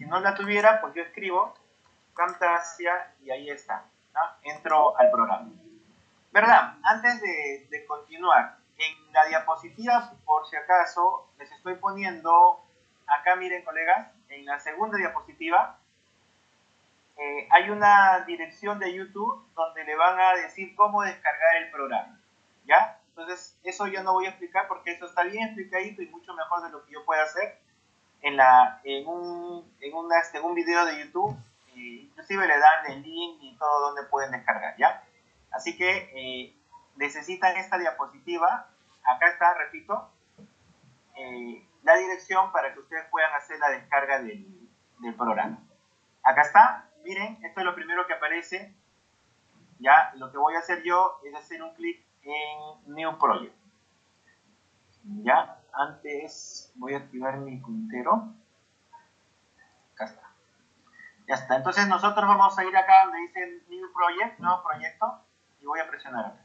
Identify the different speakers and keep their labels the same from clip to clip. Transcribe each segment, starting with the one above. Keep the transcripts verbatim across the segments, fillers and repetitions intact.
Speaker 1: Si no la tuviera, pues yo escribo Camtasia y ahí está, ¿no? Entro al programa. ¿Verdad? Antes de, de continuar, en la diapositiva, por si acaso, les estoy poniendo, acá miren colegas, en la segunda diapositiva, eh, hay una dirección de YouTube donde le van a decir cómo descargar el programa, ¿ya? Entonces, eso yo no voy a explicar porque eso está bien explicadito y mucho mejor de lo que yo pueda hacer en, la, en, un, en, una, en un video de YouTube. Eh, inclusive le dan el link y todo donde pueden descargar, ¿ya? Así que eh, necesitan esta diapositiva. Acá está, repito, eh, la dirección para que ustedes puedan hacer la descarga del, del programa. Acá está, miren, esto es lo primero que aparece. Ya, lo que voy a hacer yo es hacer un clic en New Project. Ya, antes voy a activar mi puntero. Acá está. Ya está, entonces nosotros vamos a ir acá donde dice New Project, nuevo proyecto, y voy a presionar acá.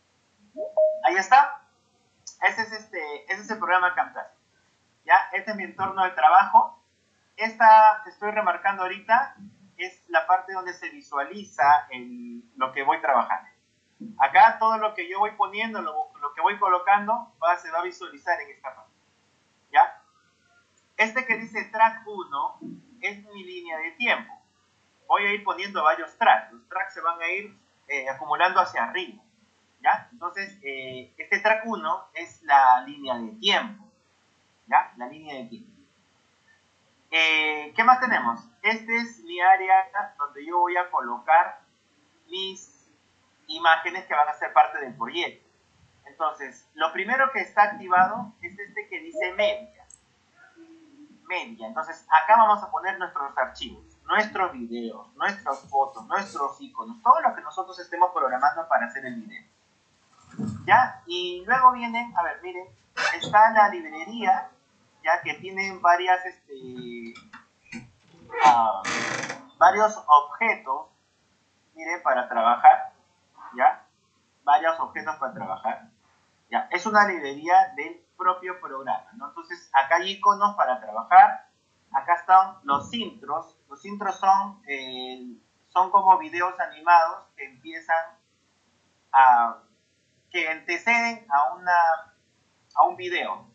Speaker 1: Ahí está. Ese es, este, ese es el programa Camtasia. Ya, este es mi entorno de trabajo. Esta que estoy remarcando ahorita es la parte donde se visualiza el, lo que voy trabajando. Acá todo lo que yo voy poniendo, lo, lo que voy colocando, va, se va a visualizar en esta parte. ¿Ya? Este que dice track uno es mi línea de tiempo. Voy a ir poniendo varios tracks. Los tracks se van a ir eh, acumulando hacia arriba. ¿Ya? Entonces, eh, este track uno es la línea de tiempo. ¿Ya? La línea de tiempo. Eh, ¿Qué más tenemos? Este es mi área donde yo voy a colocar mis imágenes que van a ser parte del proyecto. Entonces, lo primero que está activado es este que dice media. Media. Entonces, acá vamos a poner nuestros archivos, nuestros videos, nuestras fotos, nuestros iconos, todo lo que nosotros estemos programando para hacer el video. ¿Ya? Y luego vienen, a ver, miren, está la librería, ya que tienen varias, este, uh, varios objetos, miren, para trabajar, ¿ya? Varios objetos para trabajar, ¿ya? Es una librería del propio programa, ¿no? Entonces, acá hay iconos para trabajar, acá están los intros, los intros son, eh, son como videos animados que empiezan a, que anteceden a, una, a un video,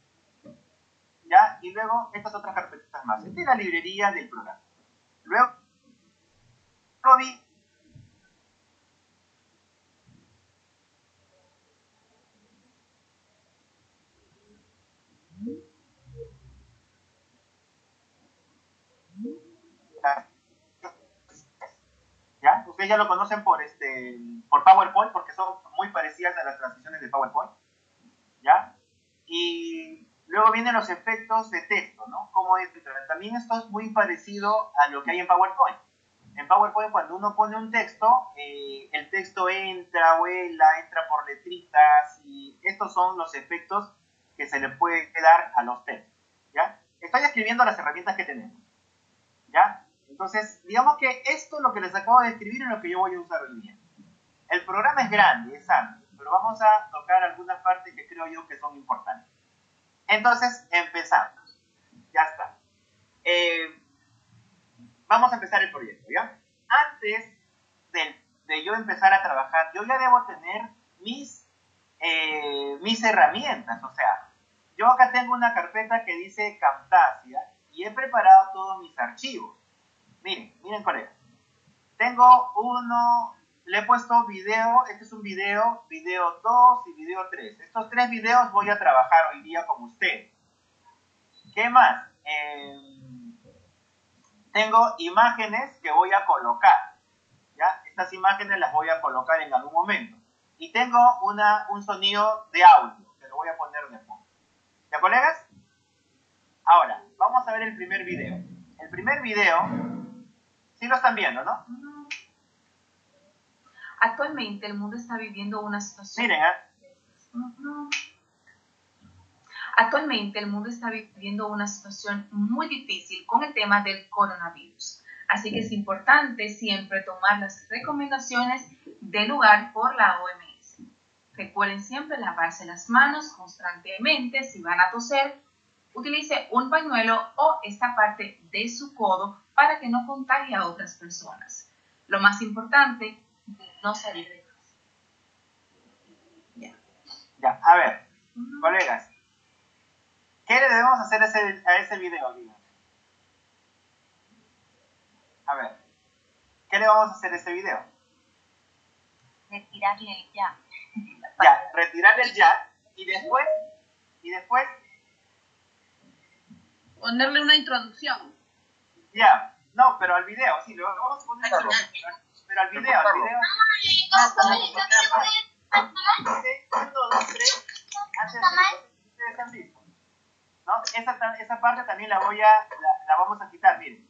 Speaker 1: ¿ya? Y luego estas otras carpetas más. Esta es la librería del programa. Luego, luego vi ¿ya? Ustedes ya lo conocen por, este, por PowerPoint, porque son muy parecidas a las transiciones de PowerPoint, ¿ya? Y luego vienen los efectos de texto, ¿no? Como también esto es muy parecido a lo que hay en PowerPoint. En PowerPoint, cuando uno pone un texto, eh, el texto entra, vuela, entra por letritas, y estos son los efectos que se le puede dar a los textos, ¿ya? Estoy escribiendo las herramientas que tenemos, ¿ya? Entonces, digamos que esto es lo que les acabo de escribir es lo que yo voy a usar hoy día. El programa es grande, es amplio, pero vamos a tocar algunas partes que creo yo que son importantes. Entonces, empezamos. Ya está. Eh, vamos a empezar el proyecto, ¿ya? Antes de, de yo empezar a trabajar, yo ya debo tener mis, eh, mis herramientas. O sea, yo acá tengo una carpeta que dice Camtasia y he preparado todos mis archivos. Miren, miren colegas. Tengo uno, le he puesto video, este es un video, video dos y video tres. Estos tres videos voy a trabajar hoy día con ustedes. ¿Qué más? Eh, tengo imágenes que voy a colocar, ¿ya? Estas imágenes las voy a colocar en algún momento. Y tengo una, un sonido de audio, que lo voy a poner de fondo. ¿Ya, colegas? Ahora, vamos a ver el primer video. El primer video, sí lo están viendo, ¿no?
Speaker 2: Actualmente el mundo está viviendo una situación...
Speaker 1: Miren, ¿eh?
Speaker 2: Actualmente el mundo está viviendo una situación muy difícil con el tema del coronavirus. Así que es importante siempre tomar las recomendaciones del lugar por la O M S. Recuerden siempre lavarse las manos constantemente si van a toser. utilice un pañuelo o esta parte de su codo para que no contagie a otras personas. Lo más importante, no salir de casa.
Speaker 1: Ya. Ya, a ver, uh-huh. Colegas, ¿qué le debemos hacer a ese, a ese video? Díganme. A ver, ¿qué le vamos a hacer a ese video?
Speaker 3: Retirarle el ya.
Speaker 1: Ya, retirarle el ya y después, y después
Speaker 3: ponerle una introducción.
Speaker 1: Ya, no, pero al video, sí, lo vamos a poner, pero, pero al video, al video. Uno, dos, tres, ustedes han visto, ¿no? Esa, esa parte también la voy a, la, la vamos a quitar, miren.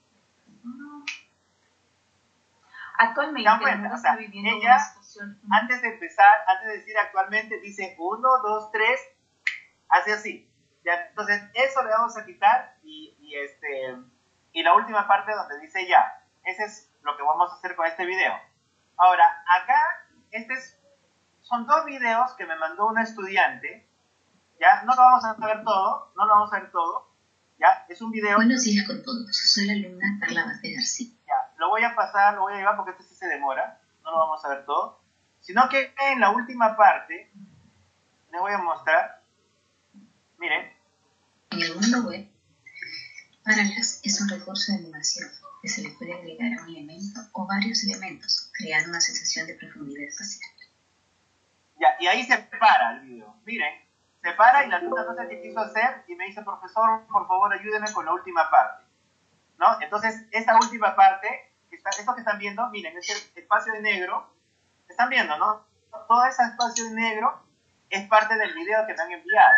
Speaker 2: Actualmente,
Speaker 1: cuenta, o sea, ella, antes de empezar, antes de decir actualmente, dice uno, dos, tres, hace así. Ya, entonces, eso le vamos a quitar y, y, este, y la última parte donde dice ya. Ese es lo que vamos a hacer con este video. Ahora, acá, este es, son dos videos que me mandó una estudiante. Ya, no lo vamos a ver todo, no lo vamos a ver todo. Ya, es un video.
Speaker 4: Buenos días con todos, soy la alumna Carla Vázquez García.
Speaker 1: Ya, lo voy a pasar, lo voy a llevar porque este sí se demora, no lo vamos a ver todo. Sino que en la última parte, les voy a mostrar, miren.
Speaker 4: En el mundo web, Parallax es un recurso de animación que se le puede agregar a un elemento o varios elementos, creando una sensación de profundidad espacial.
Speaker 1: Ya, y ahí se para el video, miren. Se para y la alumna no sé qué quiso hacer y me dice, profesor, por favor, ayúdeme con la última parte, ¿no? Entonces, esta última parte, está, esto que están viendo, miren, ese espacio de negro, están viendo, ¿no? Todo ese espacio de negro es parte del video que me han enviado.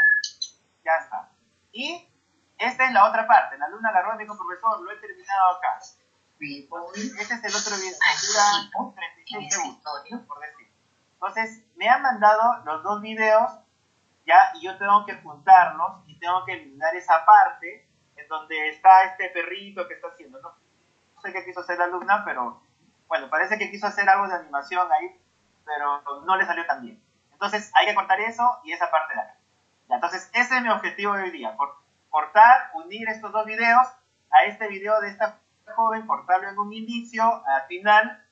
Speaker 1: Ya está. Y esta es la otra parte. La alumna agarró y me dijo, profesor, lo he terminado acá. Entonces, este es el otro video, dura treinta y seis segundos, por decir. Entonces, me han mandado los dos videos, ya, y yo tengo que juntarlos y tengo que eliminar esa parte en donde está este perrito que está haciendo, ¿no? No sé qué quiso hacer la alumna, pero bueno, parece que quiso hacer algo de animación ahí, pero no le salió tan bien. Entonces hay que cortar eso y esa parte de acá. Ya, entonces ese es mi objetivo de hoy día, cortar, unir estos dos videos a este video de esta joven, cortarlo en un inicio, al final,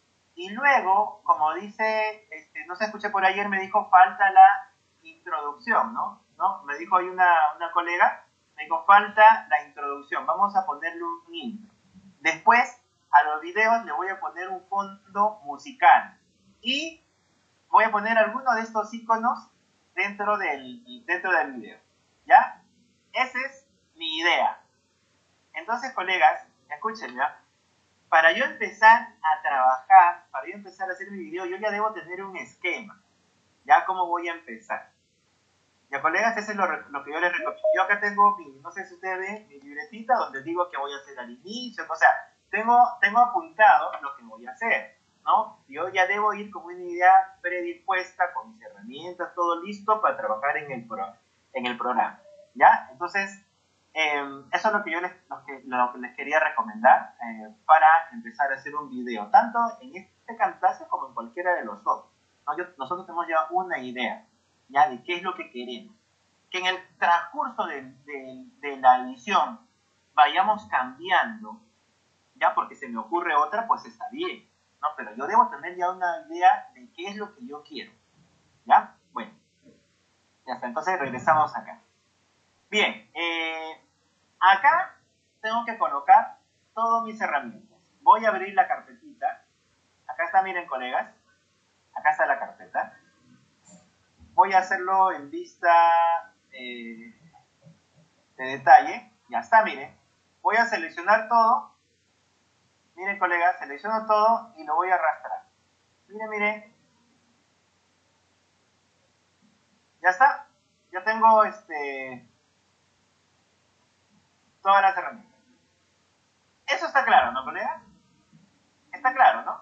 Speaker 1: y luego, como dice, este, no se escuché por ayer, me dijo, falta la introducción, ¿no? ¿no? Me dijo ahí una, una colega, me dijo, falta la introducción, vamos a ponerle un intro. Después, a los videos le voy a poner un fondo musical y voy a poner alguno de estos iconos dentro del, dentro del video, ¿ya? Esa es mi idea. Entonces, colegas, escúchenme, ¿ya? Para yo empezar a trabajar, para yo empezar a hacer mi video, yo ya debo tener un esquema. ¿Ya cómo voy a empezar? Ya, colegas, eso es lo, lo que yo les recomiendo. Yo acá tengo mi, no sé si ustedes ven, mi libretita donde digo que voy a hacer al inicio. O sea, tengo, tengo apuntado lo que voy a hacer, ¿no? Yo ya debo ir con una idea predispuesta, con mis herramientas, todo listo para trabajar en el, pro, en el programa. ¿Ya? Entonces, eh, eso es lo que yo les, lo que, lo que les quería recomendar eh, para empezar a hacer un video, tanto en este Camtasia como en cualquiera de los otros. ¿No? Yo, nosotros tenemos ya una idea, ya, de qué es lo que queremos. Que en el transcurso de, de, de la edición vayamos cambiando, ya, porque se me ocurre otra, pues está bien, ¿no? Pero yo debo tener ya una idea de qué es lo que yo quiero, ¿ya? Bueno, ya está, entonces regresamos acá. Bien, eh, acá tengo que colocar todas mis herramientas. Voy a abrir la carpetita. Acá está, miren, colegas. Acá está la carpeta. Voy a hacerlo en vista eh, de detalle. Ya está, miren. Voy a seleccionar todo. Miren, colegas, selecciono todo y lo voy a arrastrar. Miren, miren. Ya está. Ya tengo este, todas las herramientas. Eso está claro, ¿no, colegas? Está claro, ¿no?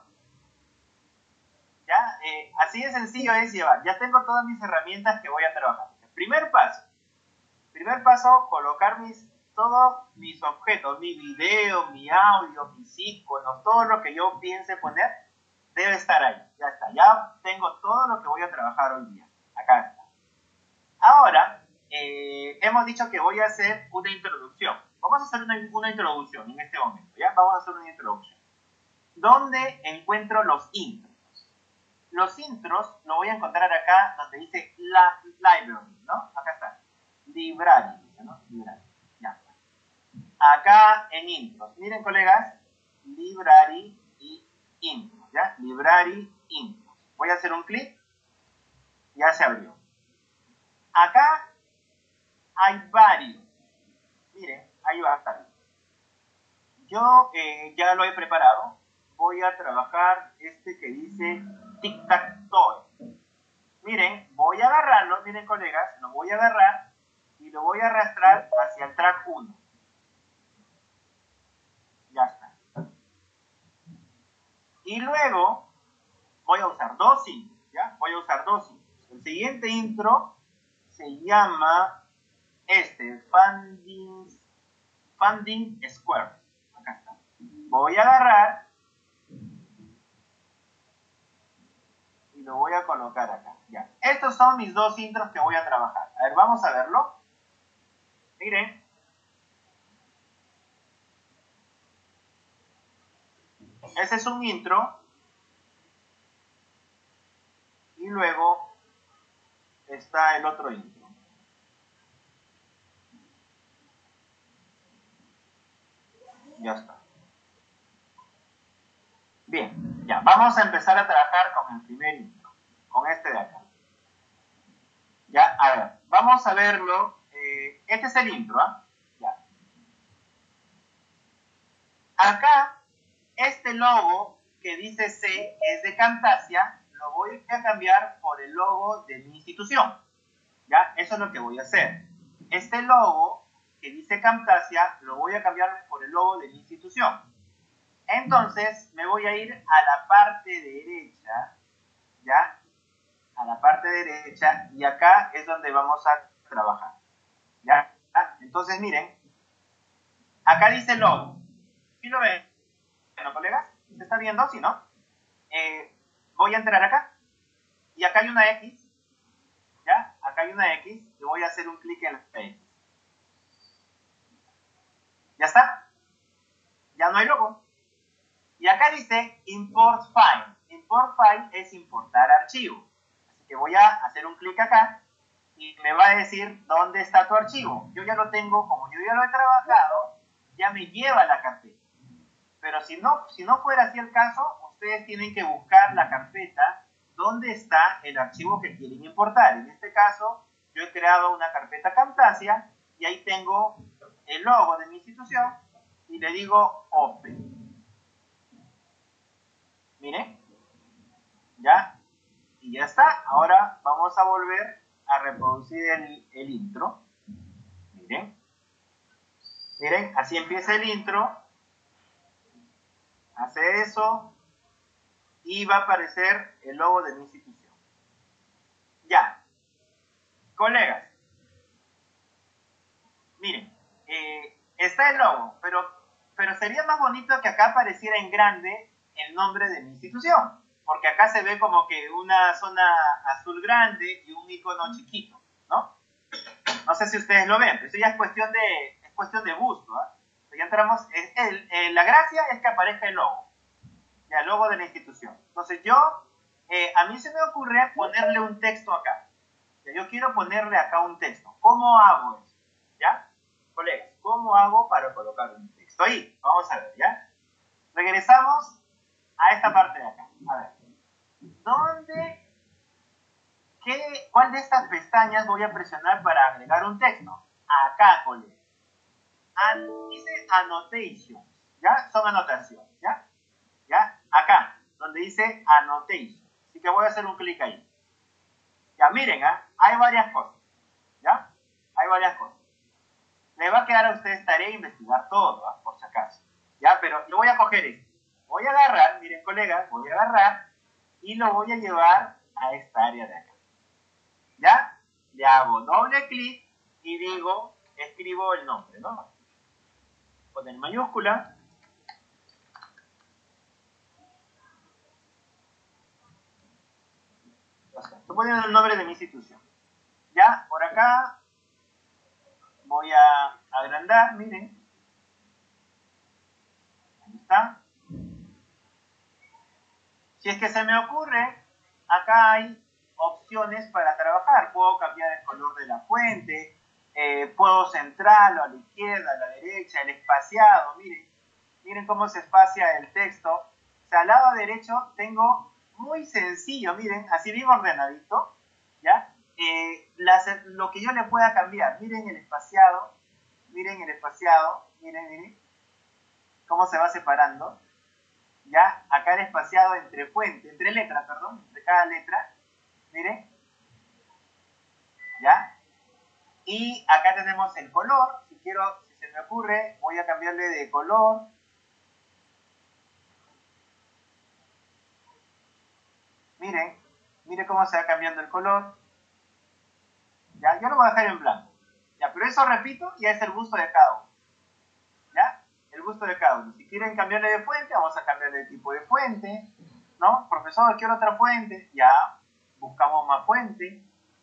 Speaker 1: ¿Ya? Eh, así de sencillo es llevar. Ya tengo todas mis herramientas que voy a trabajar. El primer paso. Primer paso, colocar mis, todos mis objetos, mi video, mi audio, mis iconos, todo lo que yo piense poner, debe estar ahí. Ya está. Ya tengo todo lo que voy a trabajar hoy día. Acá está. Ahora, eh, hemos dicho que voy a hacer una introducción. Vamos a hacer una, una introducción en este momento, ¿ya? Vamos a hacer una introducción. ¿Dónde encuentro los intros? Los intros lo voy a encontrar acá donde dice la, library, ¿no? Acá está. Library, ¿no? Library. Ya. Acá en intros. Miren, colegas, library y intros, ¿ya? Library, intros. Voy a hacer un clic. Ya se abrió. Acá hay varios. Miren, ahí va a estar. Yo eh, ya lo he preparado. Voy a trabajar este que dice tic-tac-toe. Miren, voy a agarrarlo, miren colegas, lo voy a agarrar y lo voy a arrastrar hacia el track uno. Ya está. Y luego voy a usar dos intros, ¿ya? Voy a usar dos intros. El siguiente intro se llama este, Funding, Funding Square. Acá está. Voy a agarrar y lo voy a colocar acá. Ya. Estos son mis dos intros que voy a trabajar. A ver, vamos a verlo. Miren. Ese es un intro. Y luego está el otro intro. Ya está. Bien, ya. Vamos a empezar a trabajar con el primer intro. Con este de acá. Ya, a ver. Vamos a verlo. Eh, este es el intro, ¿ah? ¿eh? Ya. Acá, este logo que dice C es de Camtasia. Lo voy a cambiar por el logo de mi institución. ¿Ya? Eso es lo que voy a hacer. Este logo que dice Camtasia lo voy a cambiar por el logo de mi institución. Entonces me voy a ir a la parte derecha, ¿ya? A la parte derecha y acá es donde vamos a trabajar. ¿Ya? Entonces miren, acá dice logo. ¿Sí lo ven? Bueno, colegas, ¿se está viendo? ¿Sí, no? Eh, voy a entrar acá y acá hay una X. ¿Ya? Acá hay una X y voy a hacer un clic en la X. ¿Ya está? Ya no hay logo. Y acá dice Import File. Import File es importar archivo. Así que voy a hacer un clic acá y me va a decir dónde está tu archivo. Yo ya lo tengo, como yo ya lo he trabajado, ya me lleva a la carpeta. Pero si no, si no fuera así el caso, ustedes tienen que buscar la carpeta donde está el archivo que quieren importar. En este caso, yo he creado una carpeta Camtasia y ahí tengo el logo de mi institución y le digo Open. Miren, ya, y ya está. Ahora vamos a volver a reproducir el, el intro. Miren, miren, así empieza el intro. Hace eso y va a aparecer el logo de mi institución. Ya, colegas, miren, eh, está el logo, pero, pero sería más bonito que acá apareciera en grande el nombre de mi institución, porque acá se ve como que una zona azul grande y un icono chiquito, ¿no? No sé si ustedes lo ven, pero eso ya es cuestión de, es cuestión de gusto, ¿eh? Ya entramos, es, el, el, la gracia es que aparezca el logo, ya, el logo de la institución. Entonces yo, eh, a mí se me ocurre ponerle un texto acá. Ya, yo quiero ponerle acá un texto. ¿Cómo hago eso? ¿Ya? Colegas, ¿cómo hago para colocar un texto ahí? Vamos a ver, ¿ya? Regresamos a esta parte de acá. A ver. ¿Dónde? ¿Qué, ¿Cuál de estas pestañas voy a presionar para agregar un texto? Acá, colegas. An, dice annotations. ¿Ya? Son anotaciones, ¿ya? ¿Ya? Acá, donde dice annotation. Así que voy a hacer un clic ahí. Ya, miren, ¿eh? Hay varias cosas. ¿Ya? Hay varias cosas. Le va a quedar a ustedes tarea investigar todo, ¿eh? Por si acaso. ¿Ya? Pero yo voy a coger esto. Voy a agarrar, miren, colegas, voy a agarrar y lo voy a llevar a esta área de acá. ¿Ya? Le hago doble clic y digo, escribo el nombre, ¿no? Con el mayúscula. Estoy poniendo el nombre de mi institución. Ya, por acá, voy a agrandar, miren. Ahí está. Si es que se me ocurre, acá hay opciones para trabajar. Puedo cambiar el color de la fuente, eh, puedo centrarlo a la izquierda, a la derecha, el espaciado. Miren, miren cómo se espacia el texto. O sea, al lado derecho tengo muy sencillo, miren, así bien ordenadito, ¿ya? Eh, las, lo que yo le pueda cambiar. Miren el espaciado, miren el espaciado, miren, miren cómo se va separando. Ya, acá el espaciado entre fuente, entre letras, perdón, entre cada letra, miren, ya, y acá tenemos el color. Si quiero, si se me ocurre, voy a cambiarle de color, miren, miren cómo se va cambiando el color, ya, yo lo voy a dejar en blanco, ya, pero eso, repito, ya es el gusto de cada uno, ya, el gusto de cada uno. Si quieren cambiarle de fuente, vamos a cambiarle de tipo de fuente, ¿no? Profesor, quiero otra fuente, ya, buscamos más fuente.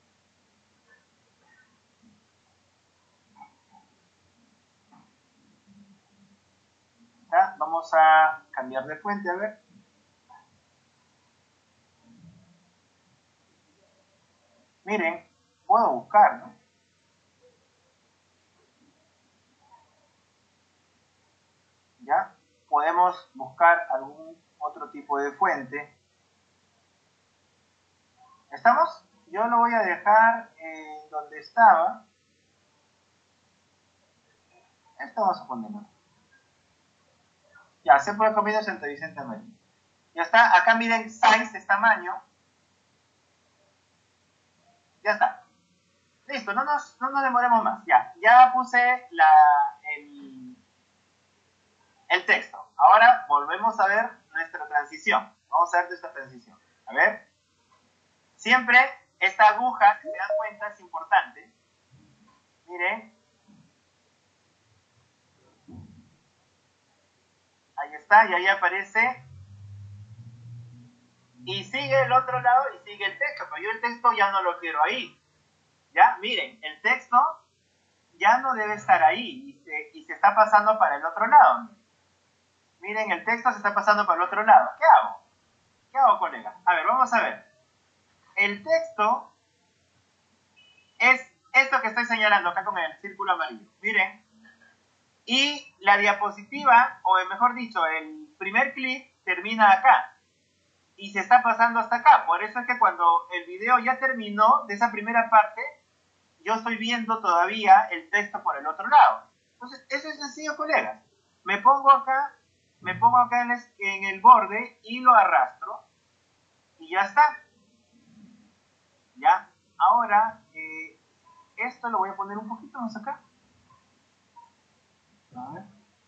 Speaker 1: ¿Ya? Vamos a cambiar de fuente, a ver. Miren, puedo buscar, ¿no? ¿Ya? Podemos buscar algún otro tipo de fuente. ¿Estamos? Yo lo voy a dejar en donde estaba. Esto vamos a ponerlo. Ya, se puede comer Santa Vicente Marín. Ya está. Acá miren, size es tamaño. Ya está. Listo, no nos, no nos demoremos más. Ya, ya puse la, el, el texto. Ahora volvemos a ver nuestra transición. Vamos a ver nuestra transición. A ver. Siempre esta aguja, si se dan cuenta, es importante. Miren. Ahí está, y ahí aparece. Y sigue el otro lado y sigue el texto. Pero yo el texto ya no lo quiero ahí. ¿Ya? Miren, el texto ya no debe estar ahí. Y se, y se está pasando para el otro lado. Miren, el texto se está pasando para el otro lado. ¿Qué hago? ¿Qué hago, colega? A ver, vamos a ver. El texto es esto que estoy señalando acá con el círculo amarillo. Miren. Y la diapositiva, o mejor dicho, el primer clip termina acá. Y se está pasando hasta acá. Por eso es que cuando el video ya terminó de esa primera parte, yo estoy viendo todavía el texto por el otro lado. Entonces, eso es sencillo, colegas. Me pongo acá, me pongo acá en el, en el borde y lo arrastro. Y ya está. ¿Ya? Ahora, eh, esto lo voy a poner un poquito más acá. A ver.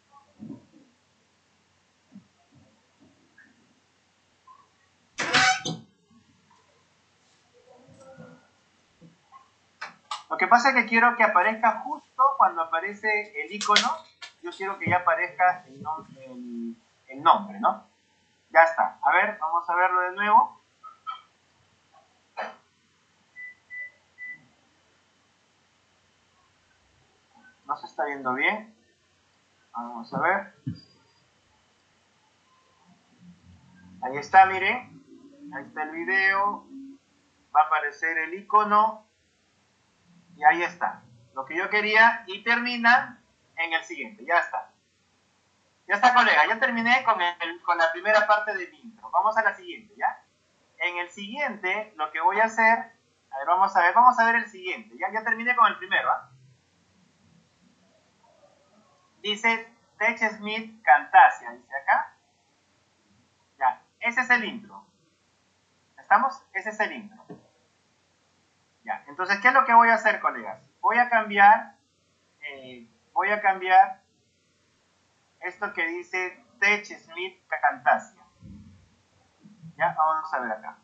Speaker 1: Lo que pasa es que quiero que aparezca justo cuando aparece el icono. Yo quiero que ya aparezca el, nom el, el nombre, ¿no? Ya está. A ver, vamos a verlo de nuevo. No se está viendo bien. Vamos a ver. Ahí está, miren. Ahí está el video. Va a aparecer el icono. Y ahí está. Lo que yo quería. Y termina en el siguiente. Ya está. Ya está, colega. Ya terminé con, el, con la primera parte del intro. Vamos a la siguiente, ¿ya? En el siguiente, lo que voy a hacer... A ver, vamos a ver. Vamos a ver el siguiente. Ya, ya terminé con el primero, ¿ah? Dice TechSmith Camtasia. Dice acá. Ya. Ese es el intro. ¿Estamos? Ese es el intro. Ya. Entonces, ¿qué es lo que voy a hacer, colegas? Voy a cambiar... Eh, voy a cambiar... esto que dice TechSmith Camtasia. Ya, vamos a ver acá.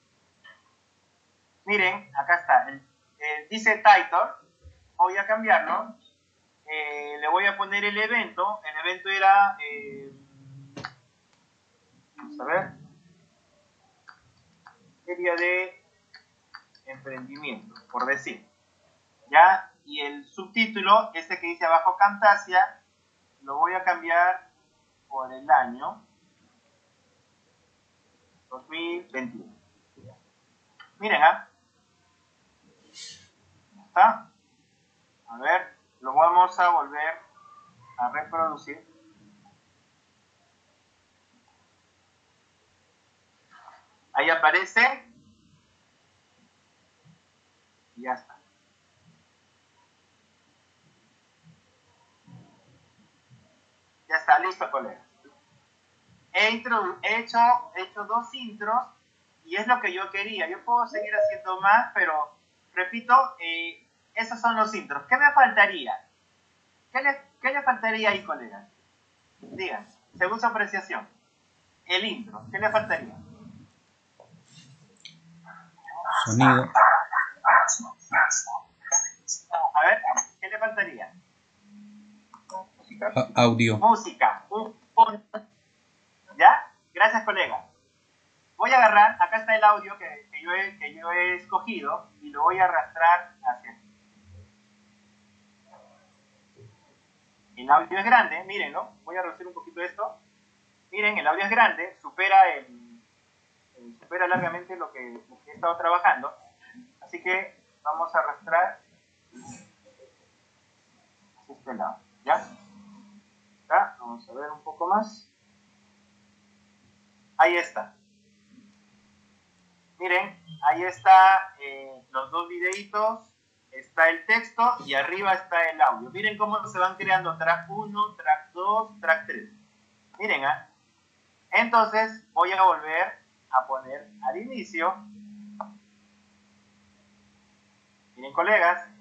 Speaker 1: Miren, acá está. El, el, dice title. Voy a cambiarlo. Eh, le voy a poner el evento. El evento era... Eh, vamos a ver. Feria de emprendimiento, por decir. Ya, y el subtítulo, este que dice abajo Camtasia, lo voy a cambiar por el año dos mil veintiuno. Miren, ¿ah? ¿Está? A ver, lo vamos a volver a reproducir. Ahí aparece. Y ya está. Ya está, listo, colegas. He, introdu he, hecho, he hecho dos intros y es lo que yo quería. Yo puedo seguir haciendo más, pero repito, eh, esos son los intros. ¿Qué me faltaría? ¿Qué le, qué le faltaría ahí, colegas? Digan, según su apreciación. El intro, ¿qué le faltaría?
Speaker 5: Sonido.
Speaker 1: A ver, ¿qué le faltaría?
Speaker 5: A audio.
Speaker 1: Música. Un, un, ¿ya? Gracias, colega. Voy a agarrar, acá está el audio que, que, yo he, que yo he escogido y lo voy a arrastrar hacia aquí. El audio es grande, mírenlo. Voy a reducir un poquito esto. Miren, el audio es grande, supera, el, el, supera largamente lo que, lo que he estado trabajando. Así que vamos a arrastrar hacia este lado, ¿ya? Acá, vamos a ver un poco más. Ahí está. Miren, ahí está eh, los dos videitos, está el texto y arriba está el audio. Miren cómo se van creando track uno, track dos, track tres. Miren, ¿ah? Entonces voy a volver a poner al inicio. Miren, colegas,